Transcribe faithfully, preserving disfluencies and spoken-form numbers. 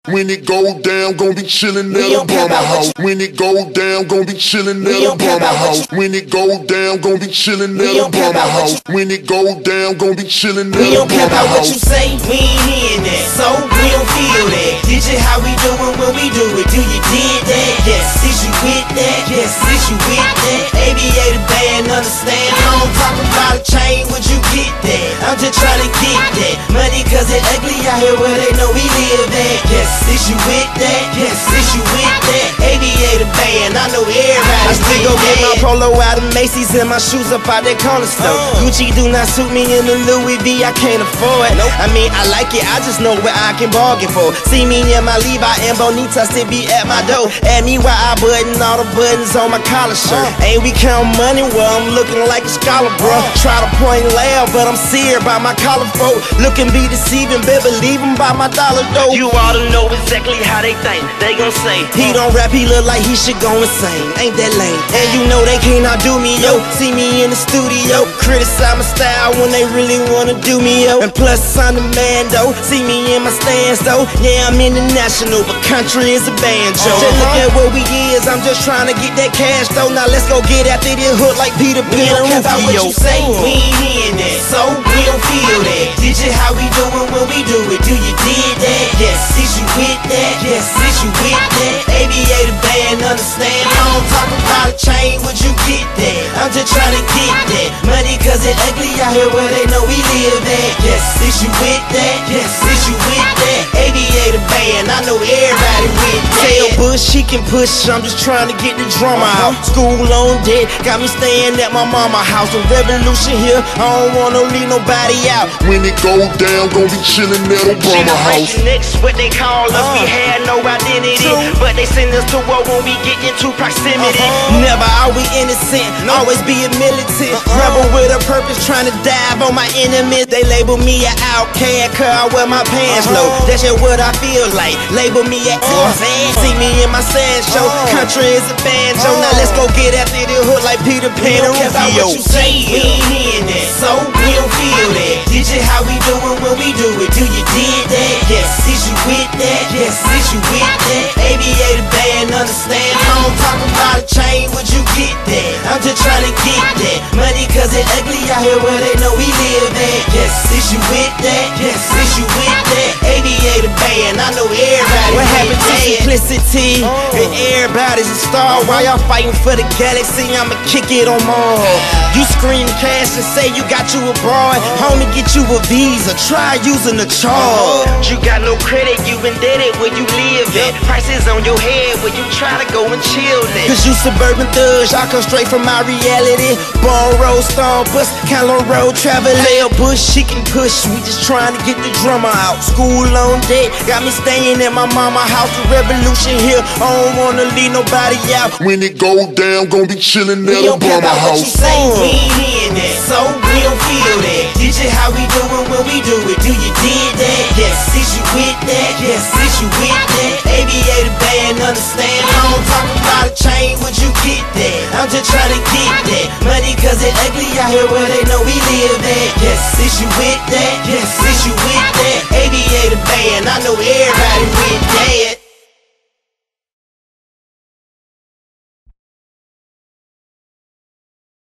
When it go down, gon' be chillin' at Obama house. When it go down, gon' be chillin' at Obama house. When it go down, gon' be chillin' at Obama house. When it go down, gon' be chillin' at Obama house. We don't care about what you say, we ain't hearing that, so we don't feel that. Did you how we do it when we do it? Do you did that? Yes. Is you with that? Yes. Is you with that? Aviator band, understand? I don't talk about a chain, would you get that? I'm just trying to get that money, cause it ugly out here where they know we live at. Yes. Is you with that? Yes. Is you with that? Aviator band, I know everybody. I still go get my polo out of Macy's and my shoes up out that corner store. uh. Gucci do not suit me in the Louis V, I can't afford. Nope. I mean, I like it, I just know where I can bargain for. See me in my Levi and Bonita, still be at my door. Add me while I button all the buttons on my collar shirt. uh. Ain't we count money? Well, I'm looking like a scholar, bro. uh. Try to point loud, but I'm serious by my collar folk. Looking be deceiving, better believe him by my dollar though. You ought to know exactly how they think. They gon' say he don't rap, he look like he should go insane. Ain't that lame? And you know they can't outdo me, yo. See me in the studio, criticize my style when they really wanna do me, yo. And plus I'm the man, though. See me in my stance, though. Yeah, I'm international, but country is a banjo. uh-huh. Just look at what we is, I'm just trying to get that cash, though. Now let's go get after this hood like Peter Pan and Rufio. About what you say, we ain't hearing that, so we don't feel that. Did you how we do it when we do it? Do you did that? Yes. Is you with that? Yes. Is you with that? Aviator band, understand? I don't talk about a chain, would you get that? I'm just trying to get that money, cause it ugly out here where they know we live at. Yes. Is you with that? Yes. Is you with that? Aviator band, I know everybody with that. Tell Bush he can push, I'm just trying to get the drama out. School on deck, got me staying at my mama house. A revolution here, I don't wanna leave nobody out. When it go down, gon' be chillin' at Obama house. Next, what they call us, we had no identity, but they send us to war when we get into proximity. uh-huh. Never are we innocent, always be a militant. uh-uh. Rebel with a purpose, trying to dive on my enemies. They label me an outcast, cause I wear my pants uh-huh. low. That's just what I feel like, label me an uh-huh. See me in my sad show, uh-huh. country is a banjo. uh-huh. Now let's go get after the hood like Peter Pan and Rufio. What you say, we ain't hearing that, so we don't feel that. Did you how we do it when we do it? Do you did that? Yes. Is you with that? Yes. Is you with that? Aviator band, understand? I don't talk about a chain, would you get that? I'm just trying to get that money, cause it ugly out here where they know we live at. Yes. Is you with that? Yes. Is you with that? Aviator band, I know everybody. What happened to simplicity? Oh. And everybody's a star while y'all fighting for the galaxy. I'ma kick it on Mars. You scream cash and say you got you a broad. Homie, get you a visa, try using the charge. You got no credit, you indebted where you live at. Prices on your head where you try to go and chill at. Cause you suburban thugs, y'all come straight from my reality. Bone road, stone bus, Calon road, travel. Lil Bush, she can push, we just trying to get the drummer out. School on deck, got me staying at my mama house. The revolution here, I don't wanna leave nobody out. When it go down, gon' be chillin' at Obama house. What you say, we ain't hearing that, so we don't feel that. Did you how we do it when we do it? Do you did that? Yes. Is you with that? Yes. Is you with that? Aviator band, understand? I don't talk about a chain, would you get that? I'm just trying to get that money, cause it ugly out here where they know we live at. Yes. Is you with that? Yes. Is you with that? Aviator band, I know everybody with that.